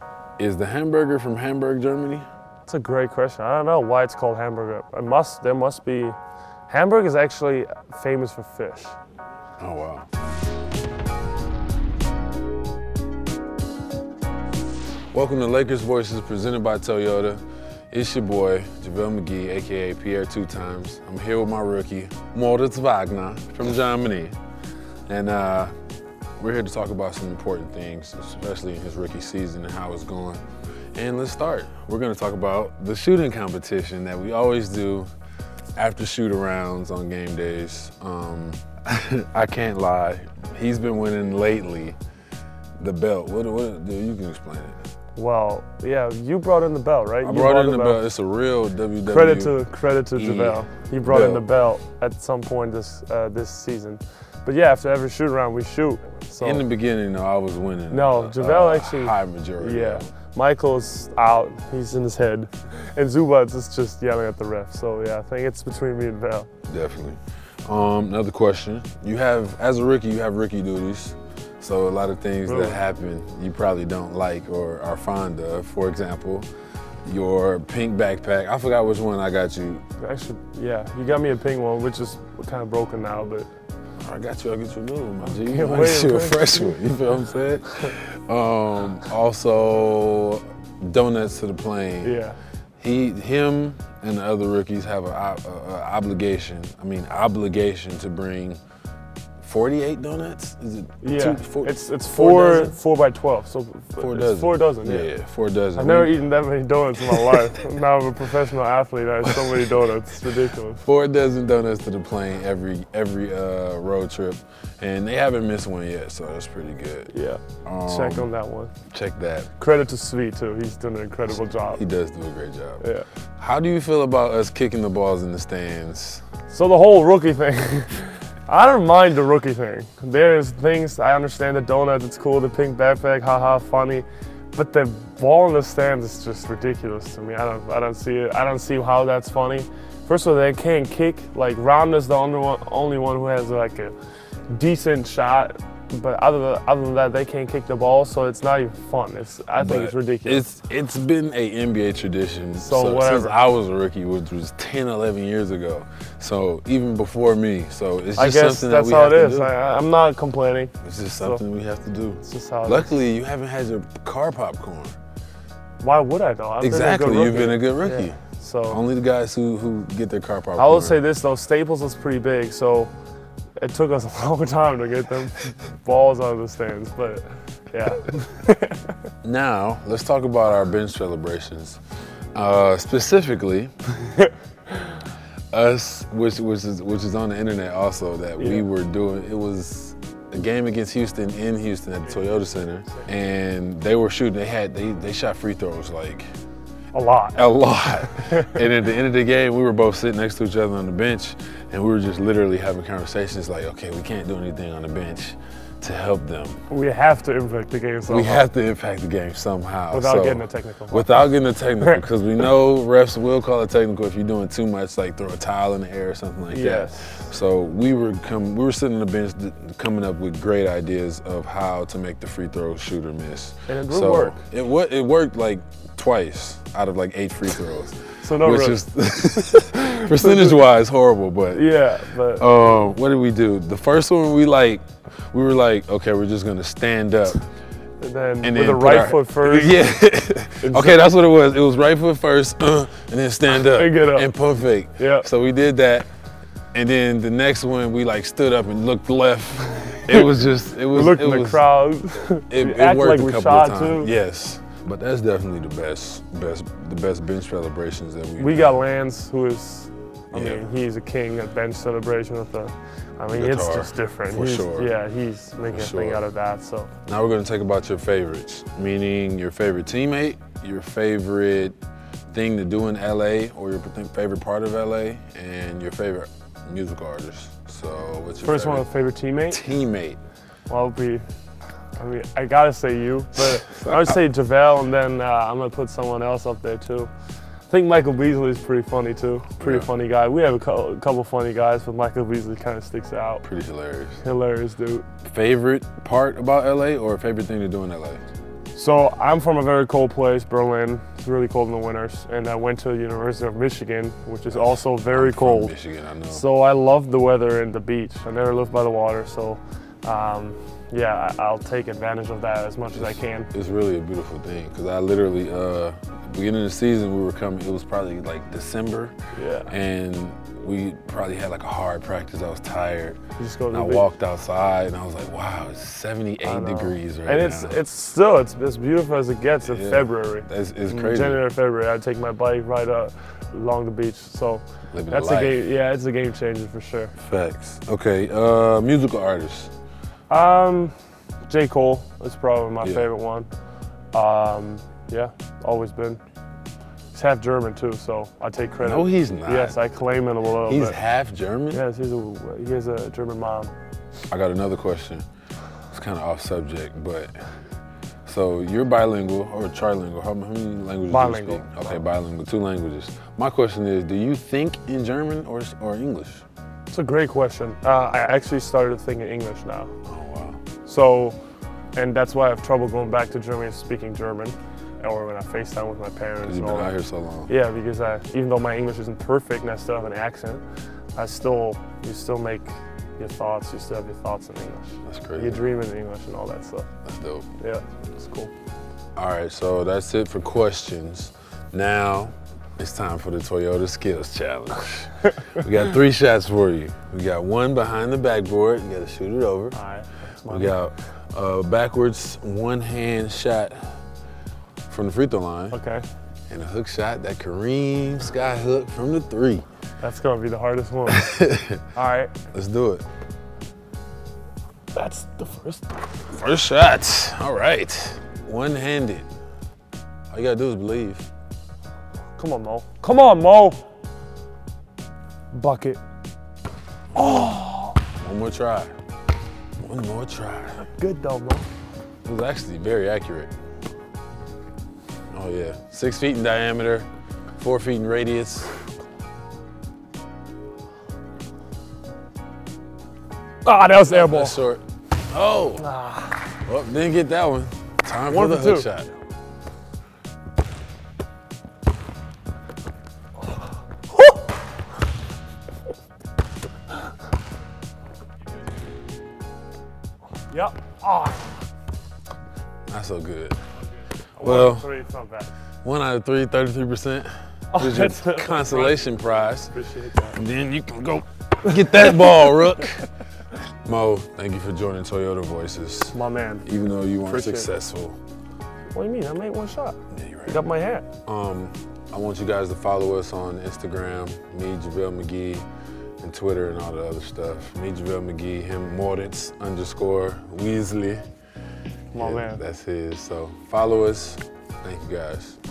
Is the hamburger from Hamburg, Germany? That's a great question. I don't know why it's called hamburger. There must be. Hamburg is actually famous for fish. Oh, wow. Welcome to Lakers Voices, presented by Toyota. It's your boy, JaVale McGee, AKA Pierre 2 times. I'm here with my rookie, Moritz Wagner from Germany. And we're here to talk about some important things, especially in his rookie season and how it's going. And let's start. We're gonna talk about the shooting competition that we always do after shoot-arounds on game days. I can't lie, he's been winning lately. The belt, what you can explain it. Well, yeah, you brought in the belt, right? I brought in the belt. It's a real WWE. Credit to JaVale. He brought in the belt at some point this season. But yeah, after every shoot around, we shoot. So in the beginning, though, I was winning. No, JaVale actually. High majority. Yeah, Michael's out. He's in his head, and Zubats is just yelling at the ref. So yeah, I think it's between me and Val. Definitely. Another question. As a rookie, you have rookie duties. So a lot of things that happen you probably don't like or are fond of. For example, your pink backpack. I forgot which one I got you. Actually, yeah, you got me a pink one, which is kind of broken now, but. I'll get you a new one, my G. I'll get you a fresh one, you feel what I'm saying? Also, donuts to the plane. Yeah. Him and the other rookies have an obligation to bring 48 donuts? Is it? Yeah, it's four by 12, so 4 dozen. 4 dozen, yeah. 4 dozen. I've never eaten that many donuts in my life. Now I'm a professional athlete, I have so many donuts, it's ridiculous. 4 dozen donuts to the plane every road trip, and they haven't missed one yet, so that's pretty good. Yeah, check on that one. Check that. Credit to Sweet too, he's done an incredible job. He does do a great job. Yeah. How do you feel about us kicking the balls in the stands? So the whole rookie thing, I don't mind the rookie thing. There's things, I understand the donuts, it's cool, the pink backpack, haha, funny. But the ball in the stands is just ridiculous to me. I don't see it. I don't see how that's funny. First of all, they can't kick. Like, Rounda's the only one who has like a decent shot. But other than that, they can't kick the ball, so it's not even fun. I think it's ridiculous. It's been a NBA tradition since I was a rookie, which was 10, 11 years ago. So even before me, so it's just something that we have to do. I guess that's how it is. I'm not complaining. It's just something we have to do. It's just how it is. Luckily, you haven't had your car popcorn. Why would I though? Exactly, you've been a good rookie. Yeah. So only the guys who get their car popcorn. I will say this though, Staples is pretty big, so it took us a long time to get them balls out of the stands, but yeah. Now, let's talk about our bench celebrations. Specifically, us, which is on the internet also, that we were doing. It was a game against Houston in Houston at the Toyota Center, and they were shooting. They shot free throws like a lot. And at the end of the game, we were both sitting next to each other on the bench, and we were just literally having conversations like, okay, we can't do anything on the bench to help them. We have to impact the game somehow. We have to impact the game somehow. Without getting a technical. Without getting a technical, because we know refs will call it technical if you're doing too much, like throw a towel in the air or something like that. So we were sitting on the bench coming up with great ideas of how to make the free throw shoot or miss. And it did work. It worked like twice out of like 8 free throws. So no which is percentage-wise horrible, but yeah. But what did we do? The first one we were like, okay, we're just gonna stand up. And then with the right foot first. Yeah. Okay, that's what it was. It was right foot first, and then stand up and get up and pump fake. Yeah. So we did that, and then the next one we like stood up and looked left. It was just we looked in the crowd. It worked like a couple of times. Yes. But that's definitely the best bench celebrations that we got Lance, who is, I mean, he's a king at bench celebration with the, I mean, it's just different. For sure. Yeah, he's making a thing out of that, so. Now we're gonna talk about your favorites, meaning your favorite teammate, your favorite thing to do in LA, or your favorite part of LA, and your favorite musical artist. So what's your first one, favorite teammate? Teammate. Well, I gotta say you, but I would say JaVale, and then I'm gonna put someone else up there too. I think Michael Beasley is pretty funny too. Pretty funny guy. We have a couple funny guys, but Michael Beasley kind of sticks out. Pretty hilarious. Hilarious dude. Favorite part about LA or favorite thing to do in LA? So I'm from a very cold place, Berlin. It's really cold in the winters. And I went to the University of Michigan, which is also very cold. Michigan, I know. So I love the weather and the beach. I never lived by the water, so yeah, I'll take advantage of that as much as I can. It's really a beautiful thing, because I literally, beginning of the season, we were coming, it was probably like December. Yeah. And we probably had like a hard practice. I was tired. You just go to and the I beach. walked outside and I was like, wow, it's 78 degrees right now. And it's still, it's as beautiful as it gets in February. It's crazy. January, February, I take my bike right up along the beach. So Living that's the a life. game, yeah, it's a game changer for sure. Facts. Okay, musical artists. J. Cole is probably my favorite one. Yeah, always been. He's half German too, so I take credit. No, he's not. Yes, I claim him a little bit. He's half German? Yes, he has a German mom. I got another question. It's kind of off subject, but so you're bilingual or trilingual? How many languages Bilingual. do you speak? Okay, bilingual, 2 languages. My question is, do you think in German or English? It's a great question. I actually started thinking English now. Oh, wow. So, and that's why I have trouble going back to Germany speaking German, or when I FaceTime with my parents. Because you've been out here so long. Yeah, because even though my English isn't perfect and I still have an accent, you still make your thoughts, you still have your thoughts in English. That's crazy. You dream in English and all that stuff. That's dope. Yeah, it's cool. All right, so that's it for questions. Now, it's time for the Toyota Skills Challenge. We got 3 shots for you. We got 1 behind the backboard. You gotta shoot it over. All right. We got a backwards 1-hand shot from the free throw line. Okay. And a hook shot, that Kareem sky hook from the 3. That's gonna be the hardest one. All right. Let's do it. That's the first. First shot. All right. One-handed. All you gotta do is believe. Come on, Mo. Come on, Mo. Bucket. Oh. One more try. One more try. Good though, Mo. It was actually very accurate. Oh yeah. 6 feet in diameter, 4 feet in radius. Ah, that was air ball. That's short. Oh. Well, didn't get that one. Time for the hook shot. Yep. Oh. Not so good. Well, 3, it's not bad. 1 out of 3, 33%. Here's your consolation prize. Appreciate that. And then you can go get that ball, Rook. Mo, thank you for joining Toyota Voices. My man. Even though you weren't Appreciate successful. What do you mean? I made 1 shot. Yeah, you're right. I got my hat. I want you guys to follow us on Instagram, me, JaVale McGee, and Twitter and all the other stuff. Me, JaVale McGee, him, Moritz _ Weasley. My man. That's his. So follow us. Thank you guys.